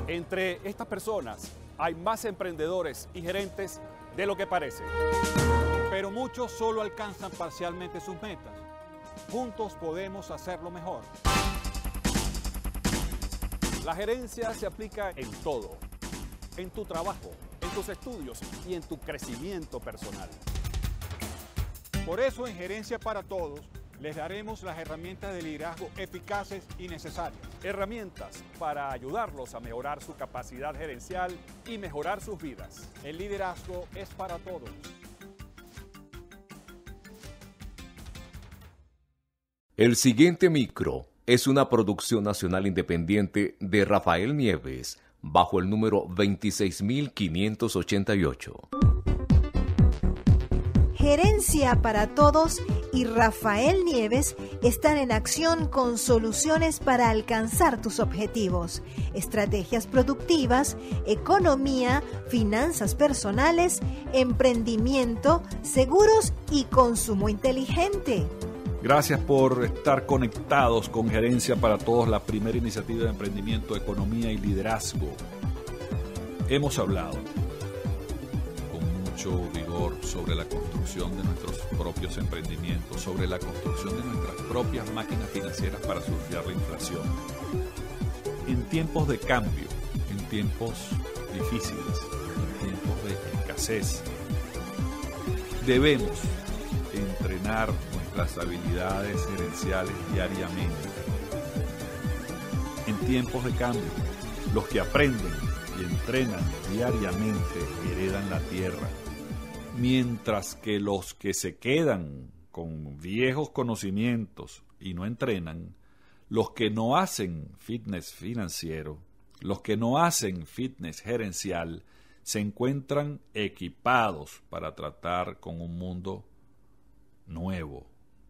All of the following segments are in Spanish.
Entre estas personas hay más emprendedores y gerentes de lo que parece. Pero muchos solo alcanzan parcialmente sus metas. Juntos podemos hacerlo mejor. La gerencia se aplica en todo, en tu trabajo, en tus estudios y en tu crecimiento personal. Por eso en Gerencia para Todos les daremos las herramientas de liderazgo eficaces y necesarias. Herramientas para ayudarlos a mejorar su capacidad gerencial y mejorar sus vidas. El liderazgo es para todos. El siguiente micro es una producción nacional independiente de Rafael Nieves, bajo el número 26588. Gerencia para Todos y Rafael Nieves están en acción con soluciones para alcanzar tus objetivos, estrategias productivas, economía, finanzas personales, emprendimiento, seguros y consumo inteligente. Gracias por estar conectados con Gerencia para Todos, la primera iniciativa de emprendimiento, economía y liderazgo. Hemos hablado con mucho vigor sobre la construcción de nuestros propios emprendimientos, sobre la construcción de nuestras propias máquinas financieras para surfear la inflación. En tiempos de cambio, en tiempos difíciles, en tiempos de escasez, debemos entrenar nuestras habilidades gerenciales diariamente. En tiempos de cambio, los que aprenden y entrenan diariamente heredan la tierra, mientras que los que se quedan con viejos conocimientos y no entrenan, los que no hacen fitness financiero, los que no hacen fitness gerencial, se encuentran equipados para tratar con un mundo nuevo.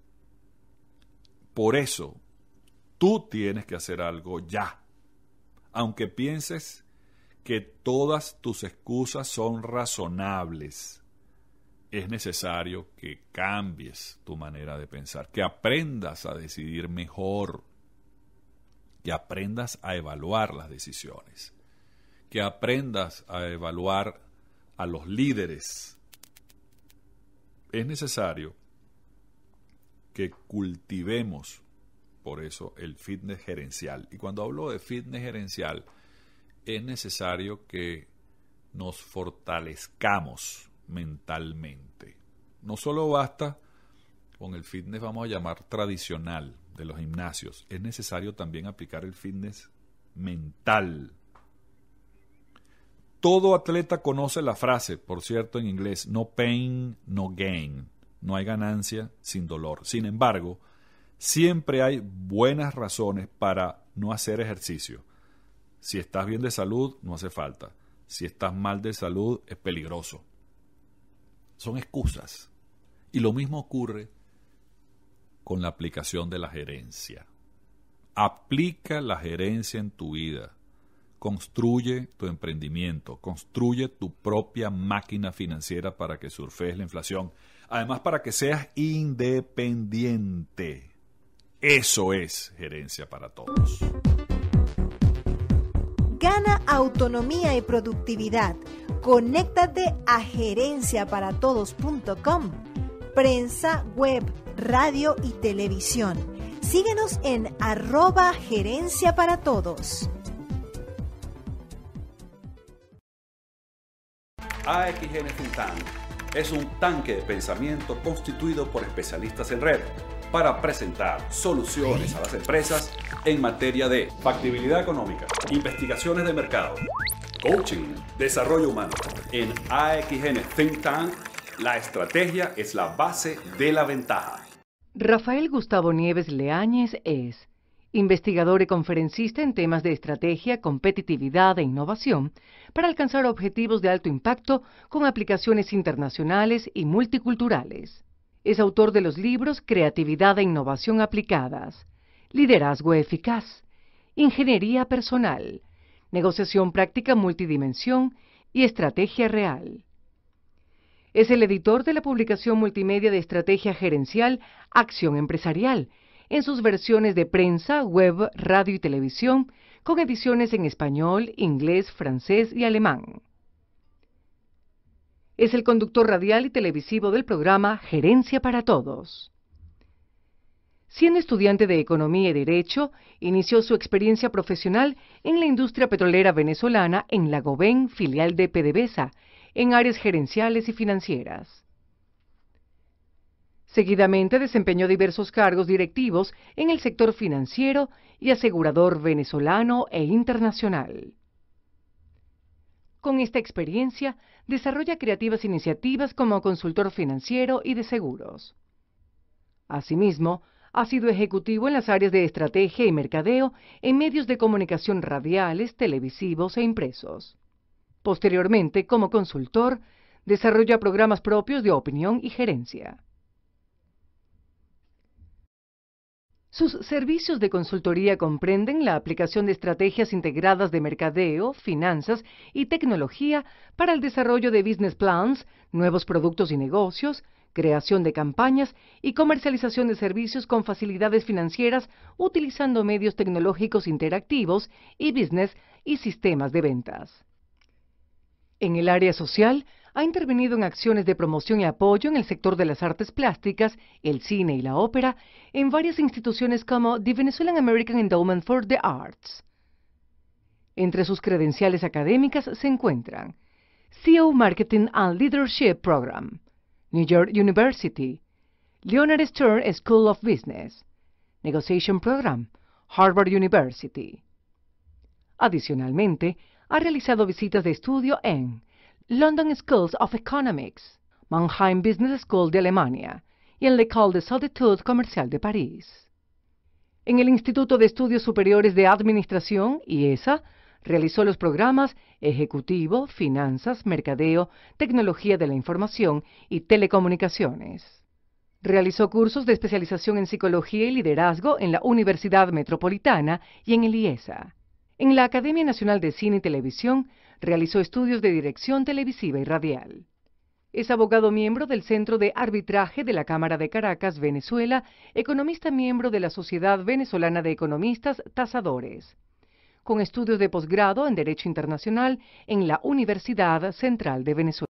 Por eso, tú tienes que hacer algo ya. Aunque pienses que todas tus excusas son razonables, es necesario que cambies tu manera de pensar, que aprendas a decidir mejor, que aprendas a evaluar las decisiones, que aprendas a evaluar a los líderes. Es necesario que cultivemos, por eso, el fitness gerencial. Y cuando hablo de fitness gerencial, es necesario que nos fortalezcamos mentalmente. No solo basta con el fitness, vamos a llamar tradicional, de los gimnasios. Es necesario también aplicar el fitness mental. Todo atleta conoce la frase, por cierto, en inglés, no pain, no gain. No hay ganancia sin dolor. Sin embargo, siempre hay buenas razones para no hacer ejercicio. Si estás bien de salud, no hace falta. Si estás mal de salud, es peligroso. Son excusas. Y lo mismo ocurre con la aplicación de la gerencia. Aplica la gerencia en tu vida. Construye tu emprendimiento. Construye tu propia máquina financiera para que surfees la inflación. Además, para que seas independiente. Eso es Gerencia para Todos. Gana autonomía y productividad. Conéctate a gerenciaparatodos.com. Prensa, web, radio y televisión. Síguenos en @gerenciaparatodos. AXN Think Tank es un tanque de pensamiento constituido por especialistas en red para presentar soluciones a las empresas en materia de factibilidad económica, investigaciones de mercado, coaching, desarrollo humano. En AXN Think Tank, la estrategia es la base de la ventaja. Rafael Gustavo Nieves Leáñez es investigador y conferencista en temas de estrategia, competitividad e innovación para alcanzar objetivos de alto impacto con aplicaciones internacionales y multiculturales. Es autor de los libros Creatividad e Innovación Aplicadas, Liderazgo Eficaz, Ingeniería Personal, Negociación Práctica Multidimensión y Estrategia Real. Es el editor de la publicación multimedia de estrategia gerencial Acción Empresarial, en sus versiones de prensa, web, radio y televisión, con ediciones en español, inglés, francés y alemán. Es el conductor radial y televisivo del programa Gerencia para Todos. Siendo estudiante de Economía y Derecho, inició su experiencia profesional en la industria petrolera venezolana en la Goven, filial de PDVSA, en áreas gerenciales y financieras. Seguidamente desempeñó diversos cargos directivos en el sector financiero y asegurador venezolano e internacional. Con esta experiencia, desarrolla creativas iniciativas como consultor financiero y de seguros. Asimismo, ha sido ejecutivo en las áreas de estrategia y mercadeo en medios de comunicación radiales, televisivos e impresos. Posteriormente, como consultor, desarrolla programas propios de opinión y gerencia. Sus servicios de consultoría comprenden la aplicación de estrategias integradas de mercadeo, finanzas y tecnología para el desarrollo de business plans, nuevos productos y negocios, creación de campañas y comercialización de servicios con facilidades financieras utilizando medios tecnológicos interactivos y business y sistemas de ventas. En el área social, ha intervenido en acciones de promoción y apoyo en el sector de las artes plásticas, el cine y la ópera, en varias instituciones como The Venezuelan American Endowment for the Arts. Entre sus credenciales académicas se encuentran CEO Marketing and Leadership Program, New York University, Leonard Stern School of Business, Negotiation Program, Harvard University. Adicionalmente, ha realizado visitas de estudio en London Schools of Economics, Mannheim Business School de Alemania y en l'École des Hautes Comerciales de París. En el Instituto de Estudios Superiores de Administración, IESA, realizó los programas Ejecutivo, Finanzas, Mercadeo, Tecnología de la Información y Telecomunicaciones. Realizó cursos de especialización en Psicología y Liderazgo en la Universidad Metropolitana y en el IESA. En la Academia Nacional de Cine y Televisión, realizó estudios de dirección televisiva y radial. Es abogado miembro del Centro de Arbitraje de la Cámara de Caracas, Venezuela, economista miembro de la Sociedad Venezolana de Economistas Tasadores, con estudios de posgrado en Derecho Internacional en la Universidad Central de Venezuela.